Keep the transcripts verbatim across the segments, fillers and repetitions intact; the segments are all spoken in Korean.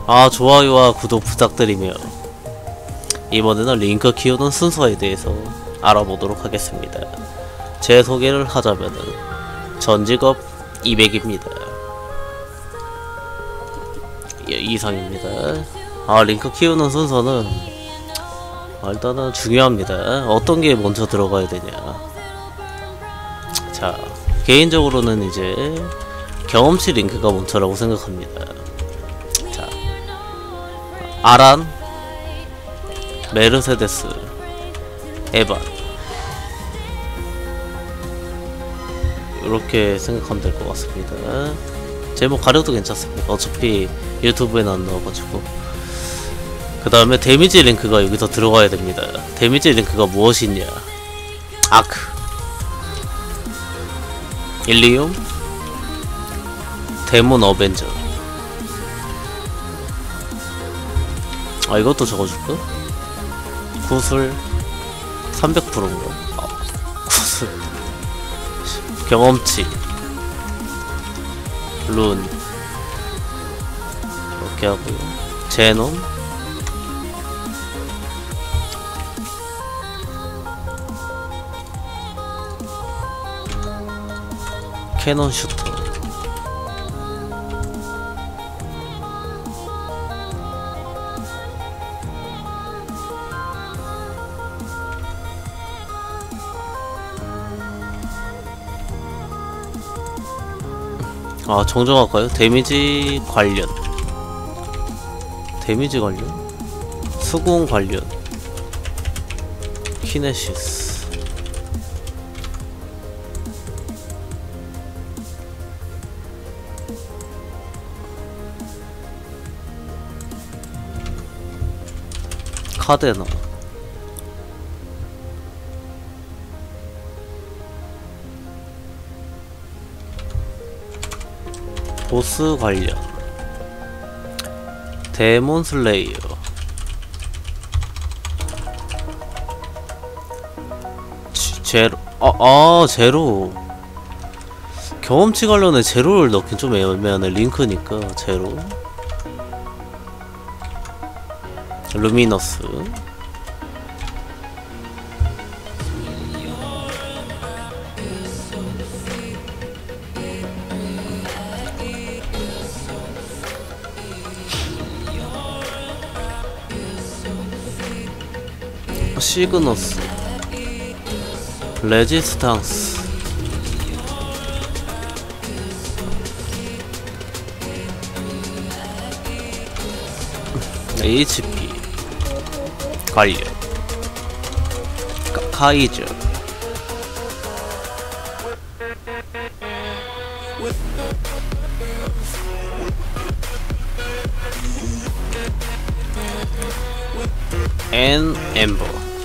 아, 좋아요와 구독 부탁드리며 이번에는 링크 키우는 순서에 대해서 알아보도록 하겠습니다. 제 소개를 하자면은 전직업 이백입니다. 예, 이상입니다. 아, 링크 키우는 순서는 아, 일단은 중요합니다. 어떤 게 먼저 들어가야 되냐. 자, 개인적으로는 이제 경험치 링크가 먼저라고 생각합니다. 자, 아란, 메르세데스, 에반, 이렇게 생각하면 될 것 같습니다. 제목 가려도 괜찮습니다. 어차피 유튜브에는 안 나와가지고. 그 다음에 데미지 링크가 여기서 들어가야 됩니다. 데미지 링크가 무엇이냐. 아크, 일리움, 데몬 어벤져. 아, 이것도 적어줄까? 구슬 삼백 퍼센트인가? 아, 구슬 경험치 룬 이렇게 하고요. 제논, 캐논 슈터, 아, 정정할까요? 데미지 관련, 데미지 관련, 수공 관련, 키네시스, 카데나, 보스 관련, 데몬 슬레이어, 지, 제로, 아, 아, 제로. 경험치 관련에 제로를 넣긴 좀 애매하네. 링크니까, 제로. 루미너스, 시그너스, 레지스탕스, 에이치피 관련, 카, 카이저, 앤 엠버,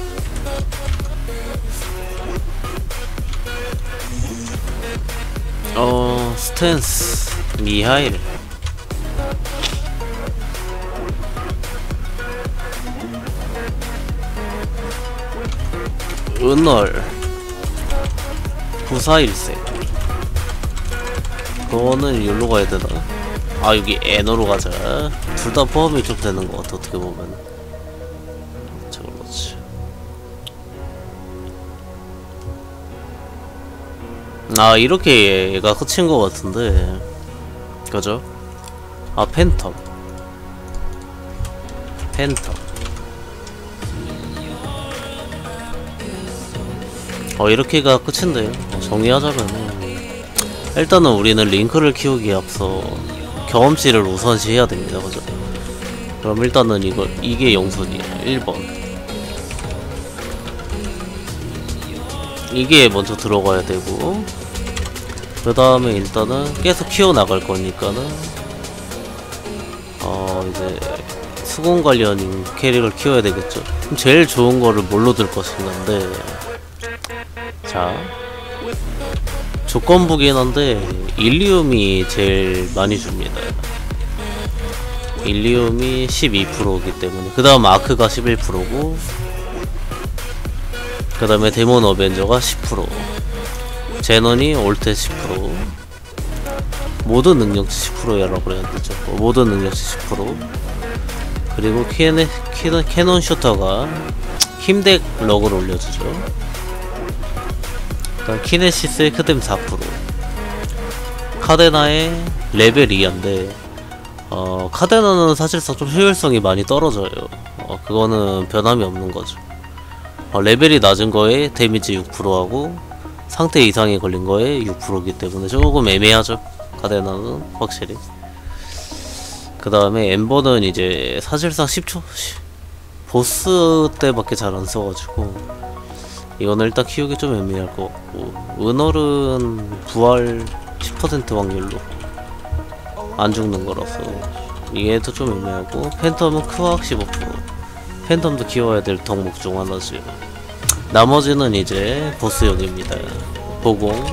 어, 스탠스, 미하일, 은월, 구사일세. 그거는 여기로 가야 되나? 아, 여기 에너로 가자. 둘 다 포함이 좀 되는 것 같아, 어떻게 보면. 그렇지. 아, 이렇게 얘가 끝인 것 같은데. 그죠? 아, 팬텀. 팬텀. 어, 이렇게가 끝인데요. 어, 정리하자면은 일단은 우리는 링크를 키우기에 앞서 경험치를 우선시해야 됩니다. 그죠? 그럼 일단은 이거 이게 영순이에요. 일 번 이게 먼저 들어가야 되고, 그 다음에 일단은 계속 키워나갈 거니까는 어 이제 수공 관련 캐릭을 키워야 되겠죠. 그럼 제일 좋은 거를 뭘로 들 것인가인데, 자, 조건부긴 한데 일리움이 제일 많이 줍니다. 일리움이 십이 퍼센트이기 때문에. 그 다음 아크가 십일 퍼센트고, 그 다음에 데몬 어벤져가 십 퍼센트, 제논이 올테 십 퍼센트, 모든 능력치 십 퍼센트라고 해야 되죠. 모든 능력치 십 퍼센트, 그리고 캐네, 캐논, 캐논 슈터가 힘덱 럭을 올려주죠. 그다음 키네시스의 크뎀 사 퍼센트, 카데나의 레벨 이인데 어, 카데나는 사실상 좀 효율성이 많이 떨어져요. 어, 그거는 변함이 없는 거죠. 어, 레벨이 낮은 거에 데미지 육 퍼센트하고 상태 이상이 걸린 거에 육 퍼센트이기 때문에 조금 애매하죠. 카데나는 확실히. 그 다음에 엠버는 이제 사실상 십 초 보스 때밖에 잘 안 써가지고 이거는 일단 키우기 좀 애매할 것 같고, 은얼은 부활 십 퍼센트 확률로 안 죽는 거라서 얘도 좀 애매하고, 팬텀은 크왁 십오 퍼센트, 팬텀도 키워야 될 덕목 중 하나죠. 나머지는 이제 보스용입니다. 보공,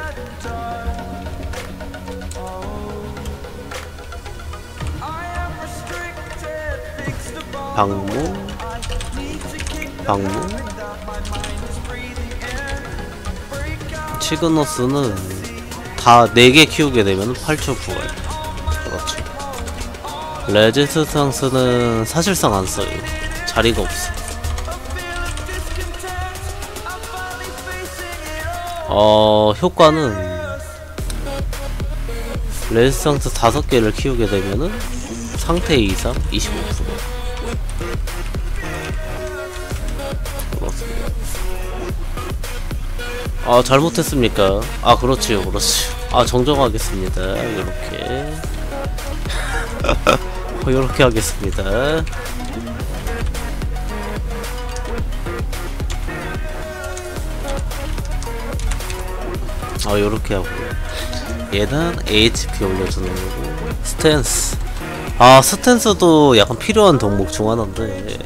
방무, 방무, 시그너스는 다 네 개 키우게 되면 팔 초 부활. 그렇죠. 레지스탕스는 사실상 안 써요. 자리가 없어. 어, 효과는 레지스탕스 다섯 개를 키우게 되면은 상태 이상 이십오 퍼센트. 그렇습니다. 아, 잘못했습니까? 아, 그렇지요, 그렇지요. 아, 정정하겠습니다. 요렇게. 어, 요렇게 하겠습니다. 아, 요렇게 하고요. 얘는 에이치피 올려주는 거고, 스탠스. 아, 스탠스도 약간 필요한 덕목 중 하나인데,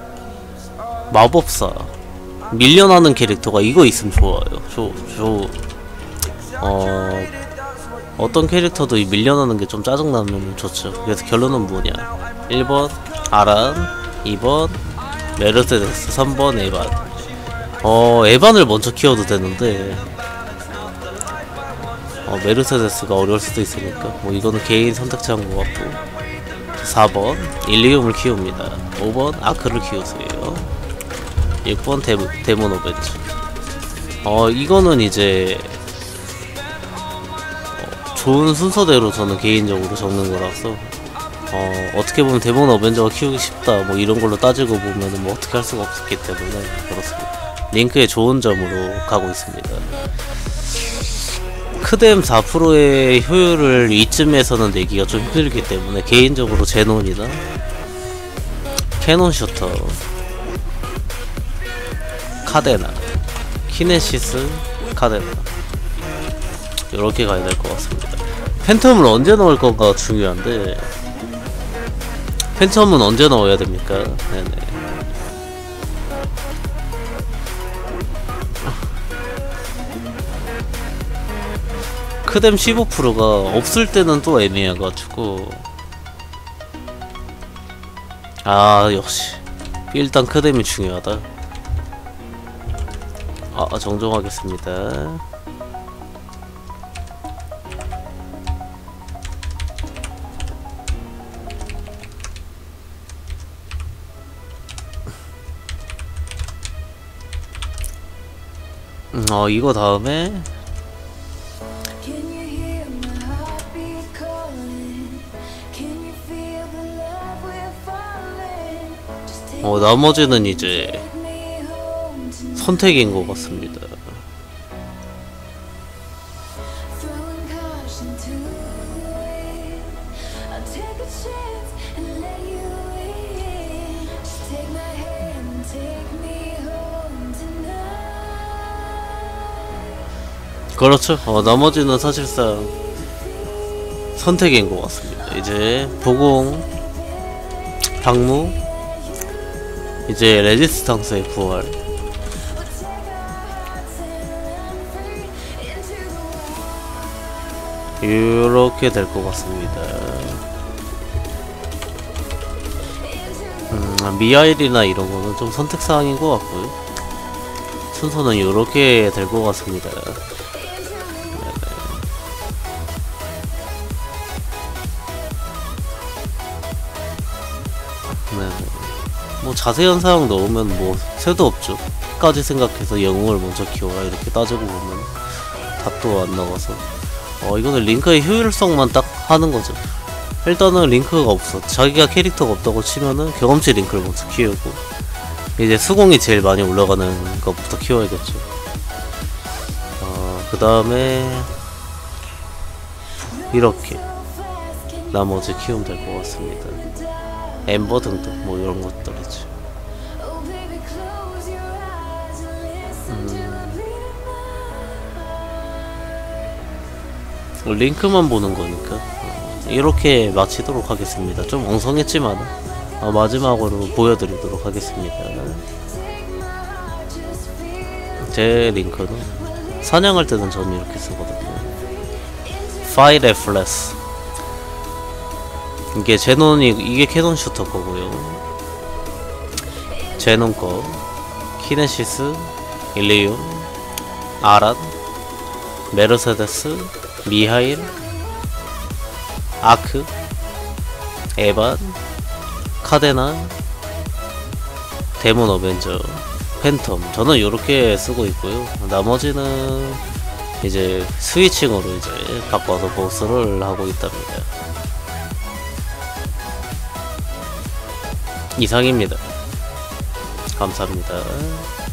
마법사. 밀려나는 캐릭터가 이거 있으면 좋아요. 저, 저, 어, 어떤 캐릭터도 이 밀려나는 게 좀 짜증나면 좋죠. 그래서 결론은 뭐냐. 일 번, 아란. 이 번, 메르세데스. 삼 번, 에반. 어, 에반을 먼저 키워도 되는데, 어, 메르세데스가 어려울 수도 있으니까 뭐 이거는 개인 선택차인 것 같고, 사 번 일리움을 키웁니다. 오 번 아크를 키우세요. 육 번 데모, 데몬 오벤지. 어, 이거는 이제 어, 좋은 순서대로 저는 개인적으로 적는 거라서, 어, 어떻게 보면 데몬 어벤져가 키우기 쉽다 뭐 이런 걸로 따지고 보면은 뭐 어떻게 할 수가 없기 때문에 그렇습니다. 링크의 좋은 점으로 가고 있습니다. 크뎀 사 퍼센트의 효율을 이쯤에서는 내기가 좀 힘들기 때문에 개인적으로 제논이나 캐논 슈터, 카데나, 키네시스, 카데나 요렇게 가야 될 것 같습니다. 팬텀을 언제 넣을 건가 중요한데, 팬텀은 언제 넣어야 됩니까? 네네. 크뎀 십오 퍼센트가 없을 때는 또 애매해가지고, 아, 역시 일단 크뎀이 중요하다. 아, 정정하겠습니다. 음, 어, 이거 다음에 어, 나머지는 이제 선택인 것 같습니다. 그렇죠. 어, 나머지는 사실상 선택인 것 같습니다. 이제 보공, 방무, 이제 레지스탕스의 부활, 이렇게 될 것 같습니다. 음, 미하일이나 이런 거는 좀 선택사항인 것 같고요. 순서는 이렇게 될 것 같습니다. 네. 뭐 자세한 사항 넣으면 뭐 새도 없죠. 까지 생각해서 영웅을 먼저 키워라 이렇게 따지고 보면 답도 안 나와서 어 이거는 링크의 효율성만 딱 하는 거죠. 일단은 링크가 없어. 자기가 캐릭터가 없다고 치면은 경험치 링크를 먼저 키우고 이제 수공이 제일 많이 올라가는 것부터 키워야겠죠. 어, 그 다음에 이렇게 나머지 키우면 될 것 같습니다. 엠버 등등 뭐 이런 것들이죠. 음, 링크만 보는 거니까 어, 이렇게 마치도록 하겠습니다. 좀 엉성했지만 어, 마지막으로 보여드리도록 하겠습니다. 제 링크는 사냥할 때는 저는 이렇게 쓰거든요. Fight Effortless. 이게 제논이 이게 캐논 슈터 거고요. 제논 거 키네시스, 일리움, 아란, 메르세데스, 미하일, 아크, 에반, 카데나, 데몬 어벤져, 팬텀. 저는 이렇게 쓰고 있고요. 나머지는 이제 스위칭으로 이제 바꿔서 보스를 하고 있답니다. 이상입니다. 감사합니다.